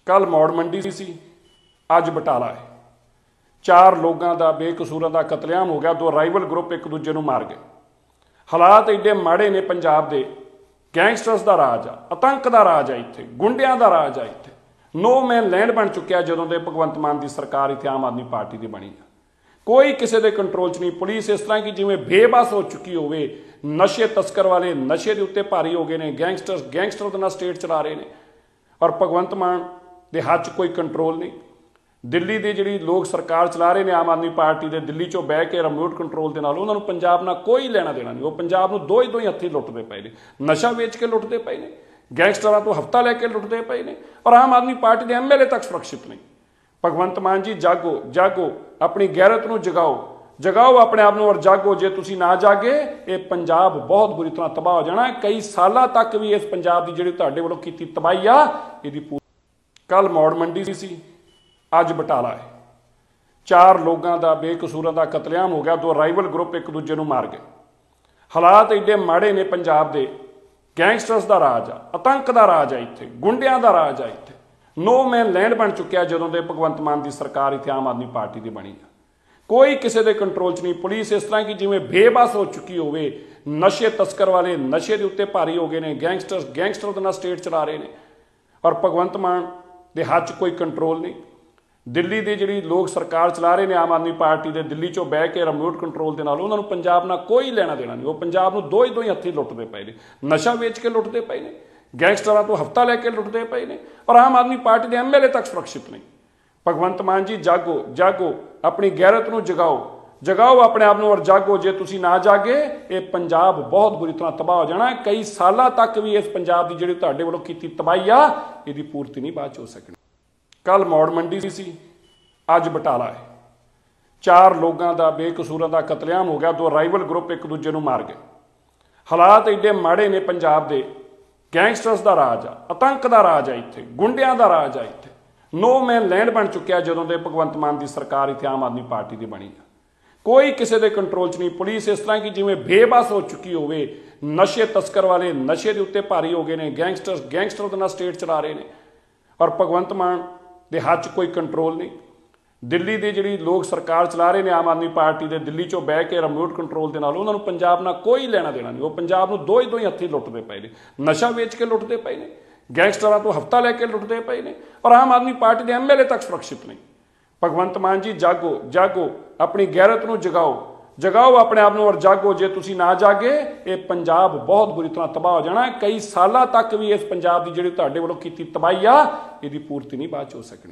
कल मौड़ मंडी सी, अज बटाला है। 4 लोगों का बेकसूरों का कतलेआम हो गया। 2 राइवल ग्रुप एक दूजे को मार गए। हालात एडे माड़े ने। पंजाब के गैंगस्टर्स का राज आ, आतंक का राज आ, इत्थे गुंडियां का राज आ। इत्थे नो मैन लैंड बन चुकिया जदों दे भगवंत मान की सरकार इत्थे आम आदमी पार्टी की बनी है। कोई किसी के कंट्रोल च नहीं। पुलिस इस तरह की जिवें बेबस हो चुकी होवे। नशे तस्कर वाले नशे के उत्ते भारी हो गए ने। गैंगस्टर के नाल स्टेट चला रहे हैं और भगवंत मान के हाथ च कोई कंट्रोल नहीं। दिल्ली की जिहड़ी लोग सरकार चला रहे हैं आम आदमी पार्टी के, दिल्ली चों बह के रिमोट कंट्रोल के नाल उन्होंने पंजाब नाल कोई लेना देना नहीं। वो पंजाब नूं दो ही हत्थी लुटते पे ने, नशा वेच के लुटते पे ने, गैंगस्टरां तो हफ्ता लैके लुटते पे ने और आम आदमी पार्टी के MLA तक सुरक्षित नहीं। भगवंत मान जी जागो जागो, अपनी गैरत नूं जगाओ, जगाओ अपने आप नूं और जागो। जे तुसीं ना जागे ये पंजाब बहुत बुरी तरह तबाह हो जाना। कई सालों तक भी इस पंजाब की जिहड़ी तुहाडे वल्लों कीती तबाही आ इहदी कल मौड़ मंडी सी, अज बटाला है। 4 लोगों का बेकसूरों का कतलेआम हो गया। 2 राइवल ग्रुप एक दूजे को मार गए। हालात एडे माड़े ने। पंजाब के गैंगस्टर्स का राज आ, आतंक का राज आ, इत्थे गुंडियां का राज आ। इत्थे नो मैन लैंड बन चुकिया जदों दे भगवंत मान की सरकार इत्थे आम आदमी पार्टी की बनी है। कोई किसी के कंट्रोल च नहीं। पुलिस इस तरह की जिवें बेबस हो चुकी होवे। नशे तस्कर वाले नशे के उत्ते भारी हो गए ने। गैंगस्टर के नाल स्टेट चला रहे हैं और भगवंत मान के हाथ च कोई कंट्रोल नहीं। दिल्ली की जिहड़ी लोग सरकार चला रहे हैं आम आदमी पार्टी के, दिल्ली चों बह के रिमोट कंट्रोल के नाल उन्होंने पंजाब नाल कोई लेना देना नहीं। वो पंजाब नूं दो ही हत्थी लुटते पे ने, नशा वेच के लुटते पे ने, गैंगस्टरां तो हफ्ता लैके लुटते पे ने और आम आदमी पार्टी के MLA तक सुरक्षित नहीं। भगवंत मान जी जागो जागो, अपनी गैरत नूं जगाओ, जगाओ अपने आप नूं और जागो। जे तुसीं ना जागे ये पंजाब बहुत बुरी तरह तबाह हो जाना। कई सालों तक भी इस पंजाब की जिहड़ी तुहाडे वल्लों कीती तबाही आ इहदी पूर्ति नहीं बाद च हो सकनी। कल मौड़ मंडी सी, अज बटाला है। 4 लोगों का बेकसूरों का कतलेआम हो गया। 2 राइवल ग्रुप एक दूजे को मार गए। हालात एडे माड़े ने। पंजाब के गैंगस्टर्स का राज आ, आतंक का राज आ, इत्थे गुंडियां का राज आ। इत्थे नो मैन लैंड बन चुकिया जदों दे भगवंत मान की सरकार इत्थे आम आदमी पार्टी की बनी है। कोई किसी के कंट्रोल च नहीं। पुलिस इस तरह की जिवें बेबस हो चुकी होवे। नशे तस्कर वाले नशे के उत्ते भारी हो गए ने। गैंगस्टर के नाल स्टेट चला रहे हैं और भगवंत मान के हाथ च कोई कंट्रोल नहीं। दिल्ली की जिहड़ी लोग सरकार चला रहे हैं आम आदमी पार्टी के, दिल्ली चों बह के रिमोट कंट्रोल के नाल उन्होंने पंजाब नाल कोई लेना देना नहीं। वो पंजाब नूं दो ही हत्थी लुटते पे ने, नशा वेच के लुटते पे ने, गैंगस्टरां तो हफ्ता लैके लुटते पे ने और आम आदमी पार्टी के MLA तक सुरक्षित नहीं। भगवंत मान जी जागो जागो, अपनी गैरत नूं जगाओ, जगाओ अपने आप नूं और जागो। जे तुसीं ना जागे ये पंजाब बहुत बुरी तरह तबाह हो जाना। कई सालों तक भी इस पंजाब की जिहड़ी तुहाडे वल्लों कीती तबाही आ इहदी पूर्ति नहीं बाद च हो सकनी।